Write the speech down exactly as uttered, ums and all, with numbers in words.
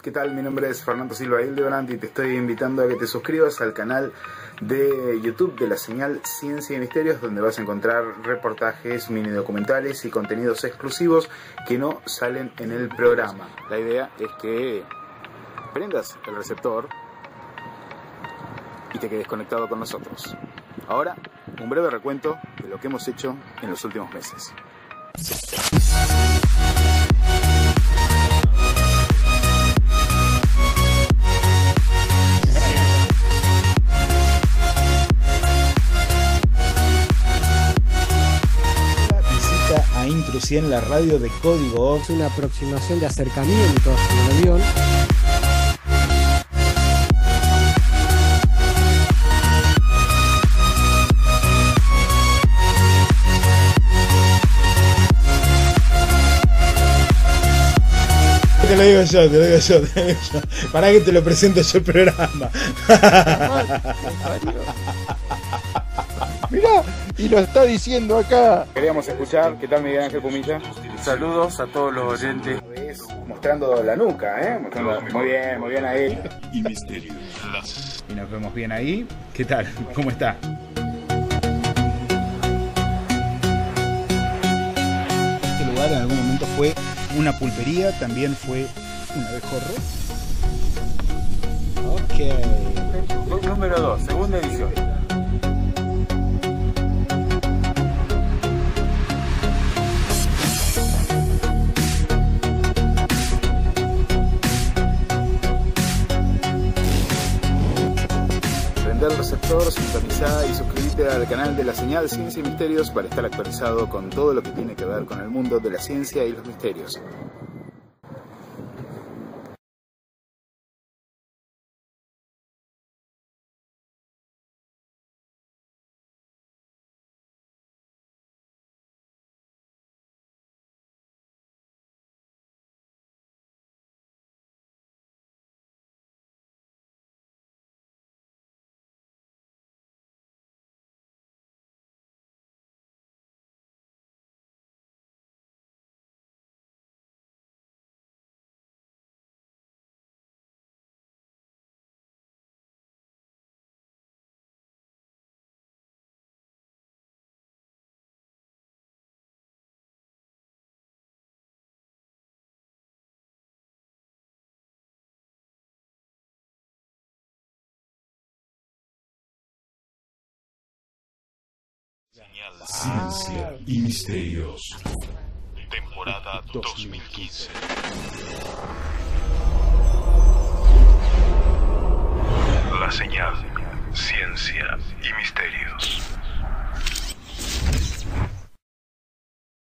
¿qué tal? Mi nombre es Fernando Silva Hildebrand y te estoy invitando a que te suscribas al canal de YouTube de la señal Ciencia y Misterios, donde vas a encontrar reportajes, mini documentales y contenidos exclusivos que no salen en el programa. La idea es que prendas el receptor y te quedes conectado con nosotros. Ahora, un breve recuento de lo que hemos hecho en los últimos meses. A Intrusía en la radio de Código Ox. Una aproximación de acercamientos en el avión. Te lo digo yo, te lo digo yo, te lo digo yo. Para que te lo presento yo el programa. Mirá, y lo está diciendo acá. Queríamos escuchar, ¿qué tal Miguel Ángel Pumilla? Saludos a todos los oyentes. Mostrando la nuca, ¿eh? Mostrando... Muy bien, muy bien ahí. Y misterios. Y nos vemos bien ahí. ¿Qué tal? ¿Cómo está? Este lugar en algún momento fue una pulpería, también fue un abejorro. Ok. Número dos, segunda edición. Prende el receptor, sintoniza y suscríbete al canal de la señal Ciencia y Misterios para estar actualizado con todo lo que tiene que ver con el mundo de la ciencia y los misterios. Ciencia y Misterios. Temporada dos mil quince. La señal Ciencia y Misterios.